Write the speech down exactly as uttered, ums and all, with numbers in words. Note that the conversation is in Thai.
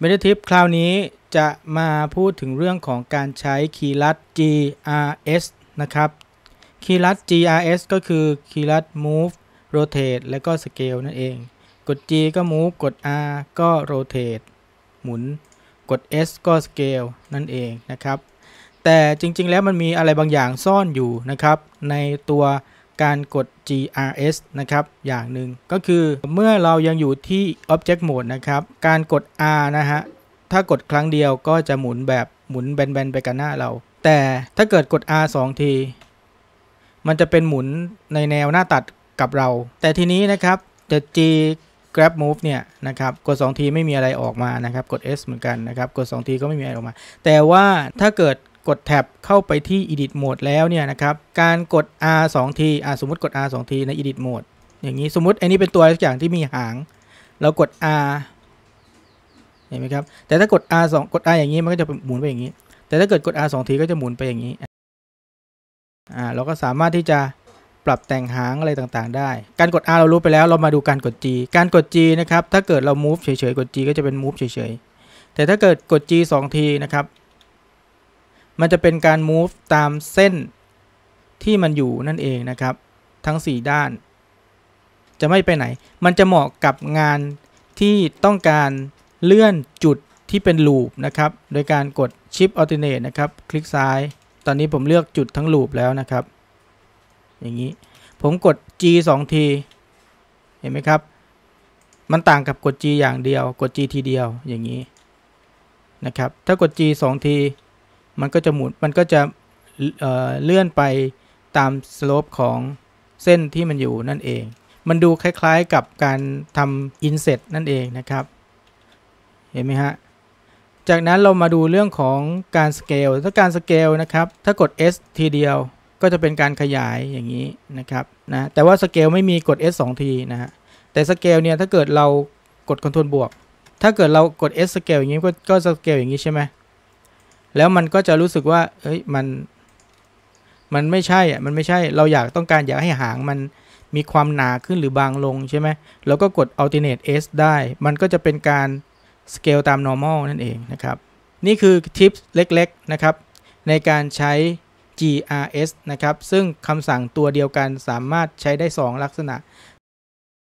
Meta Tip คราวนี้จะมาพูดถึงเรื่องของการใช้คีย์ลัด จี อาร์ เอส นะครับคีย์ลัด จี อาร์ เอส ก็คือคีย์ลัด Move Rotate และก็ Scale นั่นเองกด G ก็ Move กด R ก็ Rotate หมุนกด S ก็ Scale นั่นเองนะครับแต่จริงๆแล้วมันมีอะไรบางอย่างซ่อนอยู่นะครับในตัวการกด จี อาร์ เอส นะครับอย่างหนึ่งก็คือเมื่อเรายังอยู่ที่ Object Mode นะครับการกด R นะฮะถ้ากดครั้งเดียวก็จะหมุนแบบหมุนแบนๆไปกับหน้าเราแต่ถ้าเกิดกด R สองทีมันจะเป็นหมุนในแนวหน้าตัดกับเราแต่ทีนี้นะครับแต่ G Grab Move เนี่ยนะครับกดสองทีไม่มีอะไรออกมานะครับกด S เหมือนกันนะครับกดสองทีก็ไม่มีอะไรออกมาแต่ว่าถ้าเกิดกดแท็บเข้าไปที่ Edit Mode แล้วเนี่ยนะครับการกด R สองทีอ่ะสมมุติกด R สองทีใน Edit Mode อย่างนี้สมมุติอันนี้เป็นตัวอย่างที่มีหางเรากด R เห็นไหมครับแต่ถ้ากด R สองกด R อย่างนี้มันก็จะหมุนไปอย่างนี้แต่ถ้าเกิดกด R สองทีก็จะหมุนไปอย่างนี้อ่าเราก็สามารถที่จะปรับแต่งหางอะไรต่างๆได้การกด R เรารู้ไปแล้วเรามาดูการกด G การกด G นะครับถ้าเกิดเรา move เฉยๆกด G ก็จะเป็น move เฉยๆแต่ถ้าเกิดกด G สองทีนะครับมันจะเป็นการ move ตามเส้นที่มันอยู่นั่นเองนะครับทั้งสี่ด้านจะไม่ไปไหนมันจะเหมาะกับงานที่ต้องการเลื่อนจุดที่เป็นลูปนะครับโดยการกด Shift Alternate นะครับคลิกซ้ายตอนนี้ผมเลือกจุดทั้งลูปแล้วนะครับอย่างนี้ผมกด G สองทีเห็นไหมครับมันต่างกับกด G อย่างเดียวกด G ทีเดียวอย่างนี้นะครับถ้ากด G สองทีมันก็จะหมุนมันก็จะ เอ่อ เลื่อนไปตาม slope ของเส้นที่มันอยู่นั่นเองมันดูคล้ายๆกับการทำ inset นั่นเองนะครับเห็นไหมฮะจากนั้นเรามาดูเรื่องของการ scale ถ้าการ scale นะครับถ้ากด S ทีเดียวก็จะเป็นการขยายอย่างนี้นะครับนะแต่ว่า scale ไม่มีกด S สองทีนะฮะแต่ scale เนี่ยถ้าเกิดเรากด Ctrl บวกถ้าเกิดเรากด S scale อย่างนี้ก็ก็ scale อย่างนี้ใช่ไหมแล้วมันก็จะรู้สึกว่าเอ้ยมันมันไม่ใช่อ่ะมันไม่ใช่เราอยากต้องการอยากให้หางมันมีความหนาขึ้นหรือบางลงใช่ไหมเราก็กด alternate S ได้มันก็จะเป็นการ scale ตาม normal นั่นเองนะครับนี่คือทิปเล็กๆนะครับในการใช้ จี อาร์ เอส นะครับซึ่งคำสั่งตัวเดียวกันสามารถใช้ได้สองลักษณะ